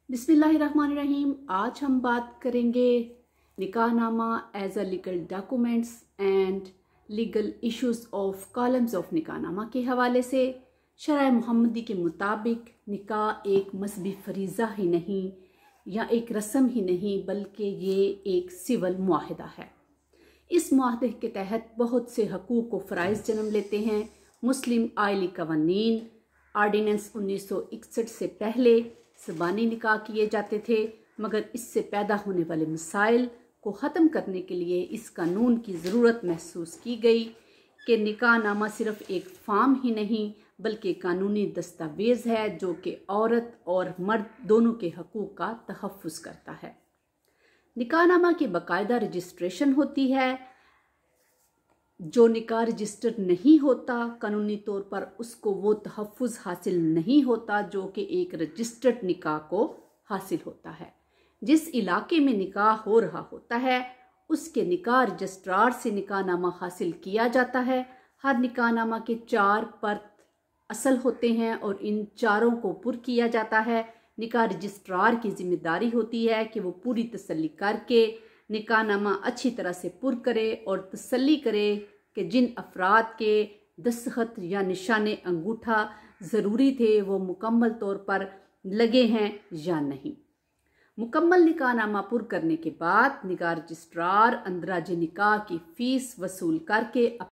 बिस्मिल्लाहिर्रहमानिर्रहीम। आज हम बात करेंगे निकाहनामा as a legal documents and legal issues of columns of निकाहनामा के हवाले से। शरअ मुहम्मदी के मुताबिक निकाह एक मजहबी फरीज़ा ही नहीं या एक रस्म ही नहीं बल्कि ये एक सिविल मुआहदा है। इस मुआहदे के तहत बहुत से हकूक़ व फ़राइज़ जन्म लेते हैं। मुस्लिम आइली कवानीन आर्डीनेंस 1961 से पहले ज़बानी निकाह किए जाते थे, मगर इससे पैदा होने वाले मसाइल को ख़त्म करने के लिए इस कानून की ज़रूरत महसूस की गई कि निकाहनामा सिर्फ़ एक फार्म ही नहीं बल्कि कानूनी दस्तावेज़ है जो कि औरत और मर्द दोनों के हकूक़ का तहफ़्फ़ुज़ करता है। निकाहनामा की बाकायदा रजिस्ट्रेशन होती है। जो निकाह रजिस्टर नहीं होता कानूनी तौर पर उसको वो तहफ़्फ़ुज़ हासिल नहीं होता जो कि एक रजिस्टर्ड निकाह को हासिल होता है। जिस इलाके में निकाह हो रहा होता है उसके निकाह रजिस्ट्रार से निकाहनामा हासिल किया जाता है। हर निकाहनामा के 4 पर्त असल होते हैं और इन चारों को पुर किया जाता है। निकाह रजिस्ट्रार की जिम्मेदारी होती है कि वो पूरी तसल्ली करके निकाहनामा अच्छी तरह से पुर करे और तसल्ली करे कि जिन अफराद के दस्तखत या निशान अंगूठा ज़रूरी थे वो मुकम्मल तौर पर लगे हैं या नहीं। मुकम्मल निकाहनामा पुर करने के बाद निकाह रजिस्ट्रार अंदराज निकाह की फ़ीस वसूल करके